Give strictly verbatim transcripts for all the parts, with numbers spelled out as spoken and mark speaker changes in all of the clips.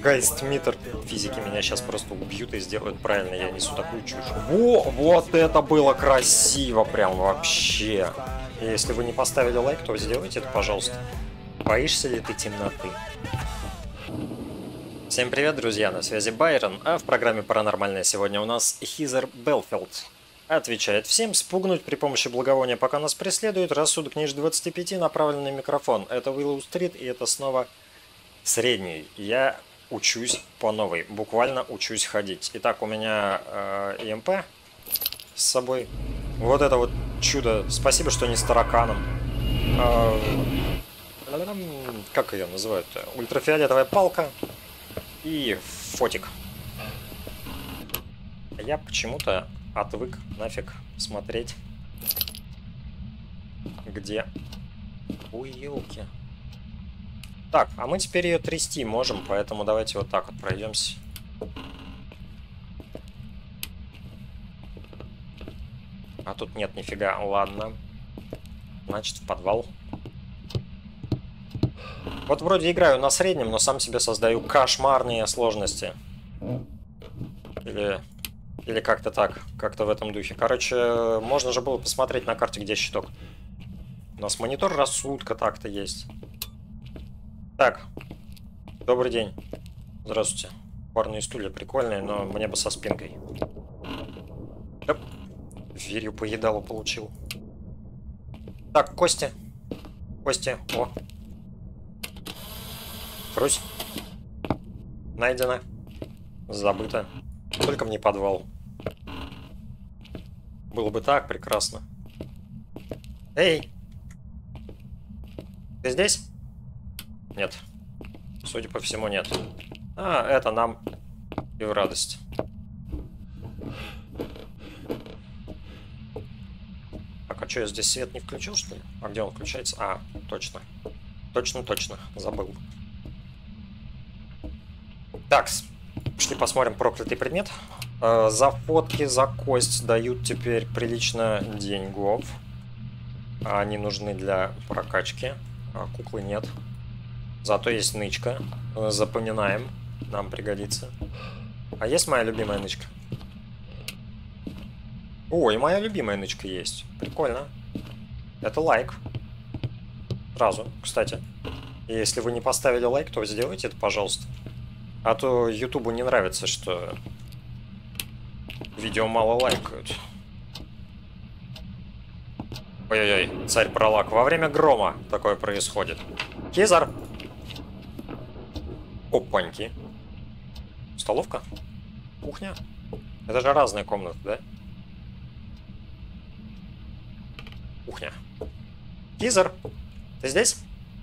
Speaker 1: Гайстмитер. Физики меня сейчас просто убьют и сделают правильно. Я несу такую чушь. Во, вот это было красиво прям вообще. И если вы не поставили лайк, то сделайте это, пожалуйста. Боишься ли ты темноты? Всем привет, друзья, на связи Байрон, а в программе «Паранормальное» сегодня у нас Хизер Белфилд. Отвечает всем: спугнуть при помощи благовония, пока нас преследуют, рассудок ниже двадцати пяти, направленный микрофон. Это Уиллоу-стрит, и это снова средний. Я учусь по новой, буквально учусь ходить. Итак, у меня э, и эм пэ с собой. Вот это вот чудо. Спасибо, что не с тараканом. Э, как ее называют-то? Ультрафиолетовая палка и фотик. Я почему-то отвык нафиг смотреть, где... Ой, елки. Так, а мы теперь ее трясти можем, поэтому давайте вот так вот пройдемся. А тут нет нифига. Ладно. Значит, в подвал. Вот вроде играю на среднем, но сам себе создаю кошмарные сложности. Или... Или как-то так, как-то в этом духе. Короче, можно же было посмотреть на карте, где щиток. У нас монитор рассудка так-то есть. Так, добрый день. Здравствуйте. Парные стулья прикольные, но мне бы со спинкой. Оп. Дверью по едалу получил. Так, кости. Кости. О. Фрусь. Найдено. Забыто. Только мне подвал. Было бы так прекрасно. Эй! Ты здесь? Нет. Судя по всему, нет. А, это нам и в радость. Так, а что, я здесь свет не включил, что ли? А где он включается? А, точно. Точно, точно. Забыл. Так, пошли посмотрим проклятый предмет. Э, за фотки, за кость дают теперь прилично деньгов. Они нужны для прокачки. А куклы нет. Зато есть нычка. Запоминаем. Нам пригодится. А есть моя любимая нычка? О, и моя любимая нычка есть. Прикольно. Это лайк. Сразу, кстати. И если вы не поставили лайк, то сделайте это, пожалуйста. А то Ютубу не нравится, что видео мало лайкают. Ой-ой-ой, царь пролак. Во время грома такое происходит. Хизер! Опаньки. Столовка? Кухня? Это же разные комнаты, да? Кухня. Хизер! Ты здесь?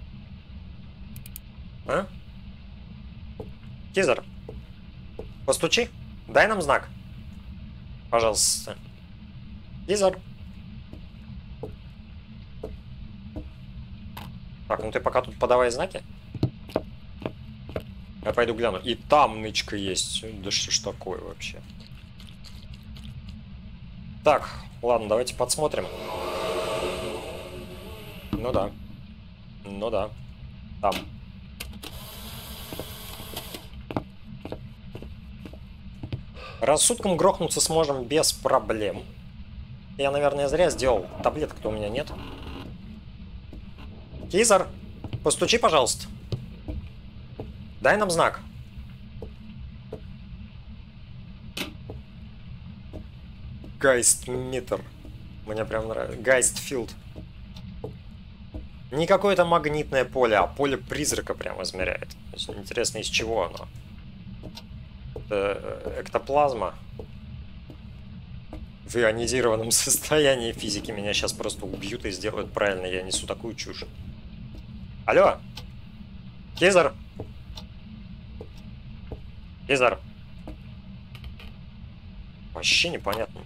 Speaker 1: А? Хизер, постучи, дай нам знак. Пожалуйста. Хизер. Так, ну ты пока тут подавай знаки. Я пойду гляну. И там нычка есть. Да что ж такое вообще? Так, ладно, давайте подсмотрим. Ну да. Ну да. Там. Рассудком грохнуться сможем без проблем. Я, наверное, зря сделал. Таблеток-то у меня нет. Хизер, постучи, пожалуйста. Дай нам знак. Гайстмитер. Мне прям нравится. Гайстфилд. Не какое-то магнитное поле, а поле призрака прям измеряет. Интересно, из чего оно? Эктоплазма в ионизированном состоянии. Физики меня сейчас просто убьют и сделают правильно. Я несу такую чушь. Алло! Хизер! Хизер! Вообще непонятно.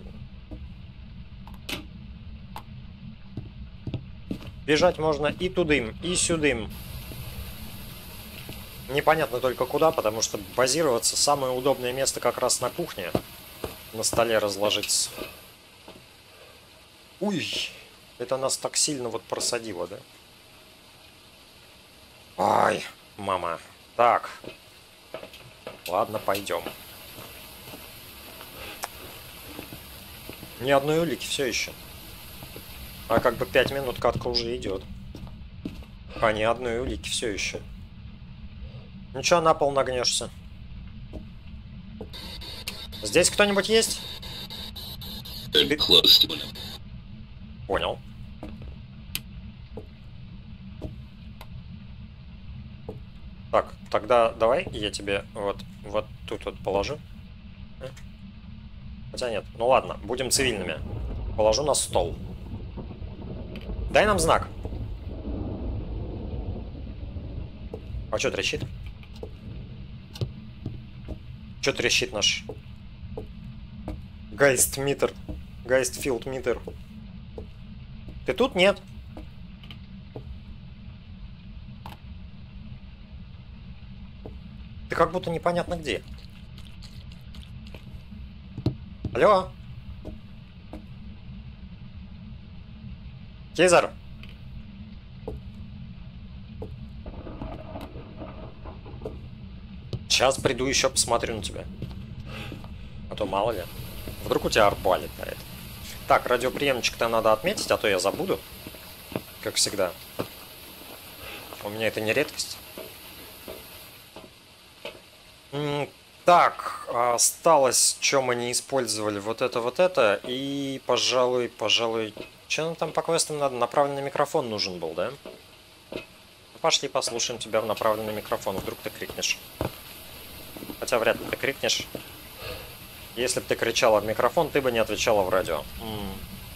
Speaker 1: Бежать можно и тудым, и сюдым. Непонятно только куда, потому что базироваться самое удобное место как раз на кухне. На столе разложиться. Уй, это нас так сильно вот просадило, да? Ай, мама. Так. Ладно, пойдем. Ни одной улики все еще. А как бы пять минут катка уже идет. А ни одной улики все еще. Ничего, на пол нагнешься. Здесь кто-нибудь есть? Ты... Понял. Так, тогда давай я тебе вот, вот тут вот положу. Хотя нет, ну ладно, будем цивильными. Положу на стол. Дай нам знак. А что трещит? Что трещит наш Гайст-митер? Гайст-филд-митер. Ты тут? Нет. Ты как будто непонятно где. Алло? Кейзер? Сейчас приду еще посмотрю на тебя. А то мало ли. Вдруг у тебя арбалет на это. Так, радиоприемничек-то надо отметить, а то я забуду. Как всегда. У меня это не редкость. М, Так, осталось, что мы не использовали. Вот это, вот это. И, пожалуй, пожалуй... Что нам там по квестам надо? Направленный микрофон нужен был, да? Пошли послушаем тебя в направленный микрофон. Вдруг ты крикнешь. Хотя вряд ли ты крикнешь. Если бы ты кричала в микрофон, ты бы не отвечала в радио. М.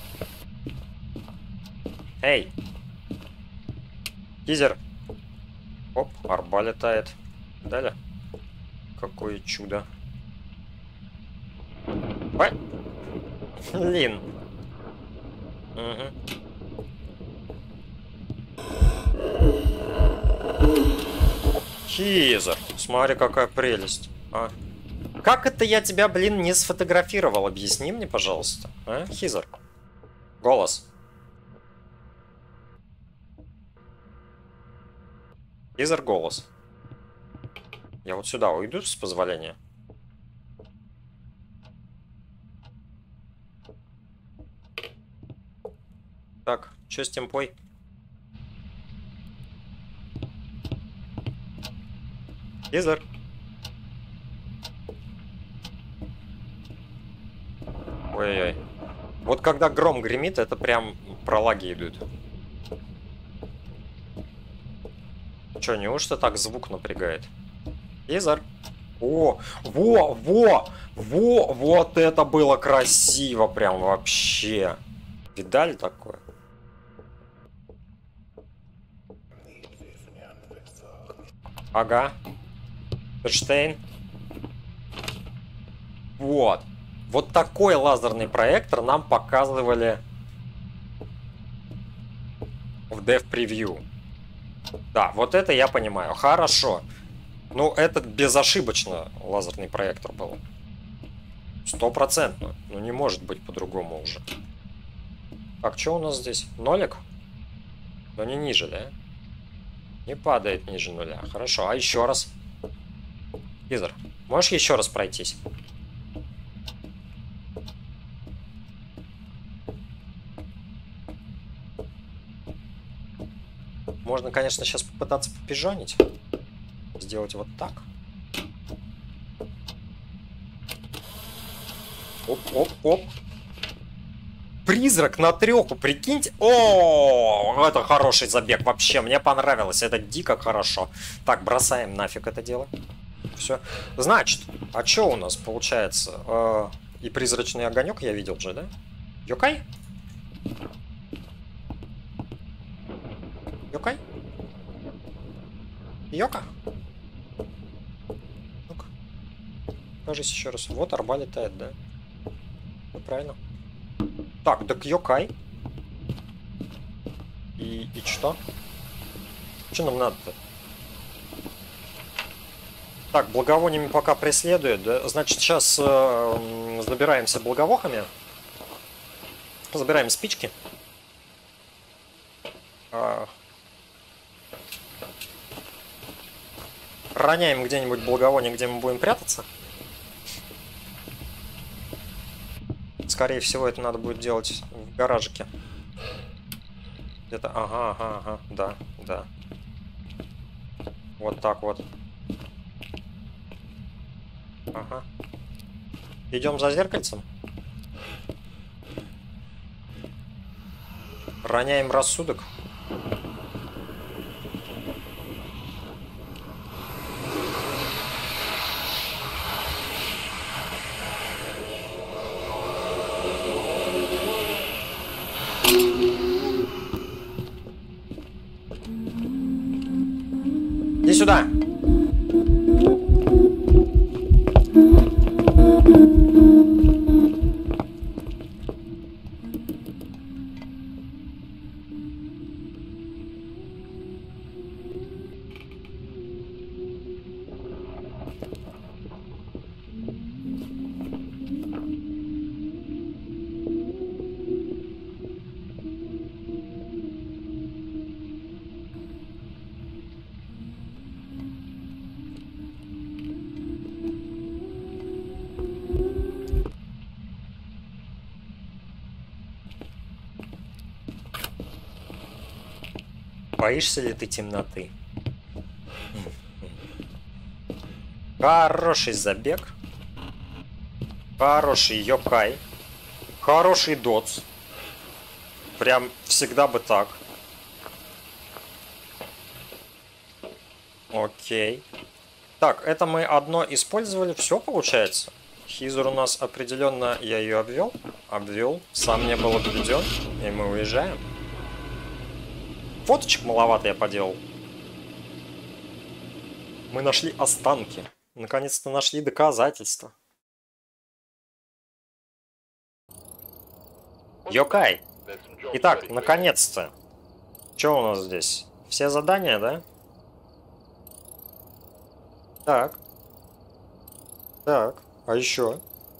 Speaker 1: Эй! Кизер! Оп, арба летает. Далее. Какое чудо. Ой! Блин. Угу. Кизер, смотри, какая прелесть. А? Как это я тебя, блин, не сфотографировал? Объясни мне, пожалуйста. А, Хизер? Голос. Хизер, голос. Я вот сюда уйду, с позволения. Так, что с темпой? Хизер. Ой-ой-ой. Вот когда гром гремит, это прям пролаги идут. Чё, неужто так звук напрягает? Хизер. О, во, во, во, вот это было красиво прям вообще. Видали такое? Ага. Ферштейн. Вот. Вот такой лазерный проектор нам показывали в Dev Preview. Да, вот это я понимаю. Хорошо. Ну, этот безошибочно лазерный проектор был. Стопроцентно. Ну, не может быть по-другому уже. Так, что у нас здесь? Нолик? Но не ниже, да? Не падает ниже нуля. Хорошо, а еще раз. Хизер, можешь еще раз пройтись? Можно, конечно, сейчас попытаться попижонить. Сделать вот так. Оп-оп-оп. Призрак на треху, прикиньте. О, это хороший забег вообще. Мне понравилось. Это дико хорошо. Так, бросаем нафиг это дело. Все. Значит, а что у нас получается? Э, и призрачный огонек я видел же, да? Йокай? Йокай? Йока? Ну-ка. Покажись еще раз. Вот арба летает, да? Ну, правильно. Так, так Йокай. И, и что? Что нам надо-то? Так, благовониями пока преследует, да? Значит, сейчас э, забираемся благовохами. Забираем спички. А... роняем где-нибудь благовоние, где мы будем прятаться. Скорее всего, это надо будет делать в гаражике. Где-то, ага, ага, ага, да, да. Вот так вот. Ага. Идем за зеркальцем. Роняем рассудок. Иди сюда. Боишься ли ты темноты? Хороший забег. Хороший йокай. Хороший доц. Прям всегда бы так. Окей. Так, это мы одно использовали. Все получается. Хизер у нас определенно... Я ее обвел. Обвел. Сам не был обведен. И мы уезжаем. Фоточек маловато я поделал. Мы нашли останки. Наконец-то нашли доказательства. Йокай. Итак, наконец-то. Что у нас здесь? Все задания, да? Так. Так. А еще?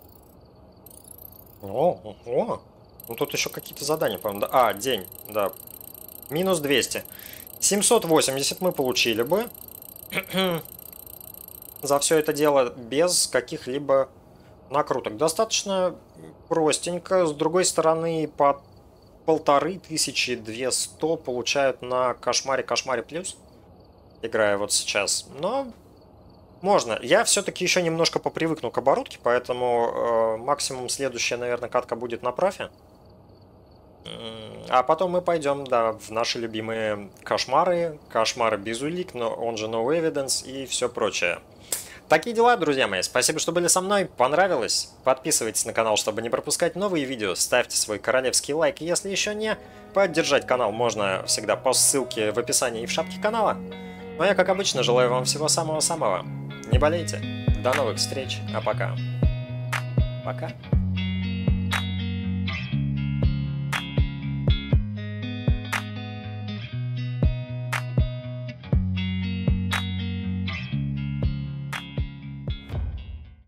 Speaker 1: О, о. Ну тут еще какие-то задания, по-моему. Да. А, день. Да. Минус двести. семьсот восемьдесят мы получили бы. За все это дело без каких-либо накруток. Достаточно простенько. С другой стороны, по полторы тысячи двести получают на Кошмаре Кошмаре Плюс. Играя вот сейчас. Но можно. Я все-таки еще немножко попривыкну к оборудке, поэтому э, максимум следующая, наверное, катка будет на профи. А потом мы пойдем, да, в наши любимые кошмары, кошмары без улик, но он же No Evidence и все прочее. Такие дела, друзья мои. Спасибо, что были со мной. Понравилось? Подписывайтесь на канал, чтобы не пропускать новые видео. Ставьте свой королевский лайк. Если еще не, поддержать канал можно всегда по ссылке в описании и в шапке канала. Ну а я, как обычно, желаю вам всего самого-самого. Не болейте. До новых встреч. А пока. Пока.